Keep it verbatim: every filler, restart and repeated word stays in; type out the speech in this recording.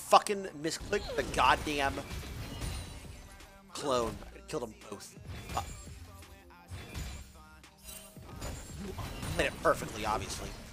fucking misclicked the goddamn clone. I killed them both. Fuck. Played it perfectly, obviously.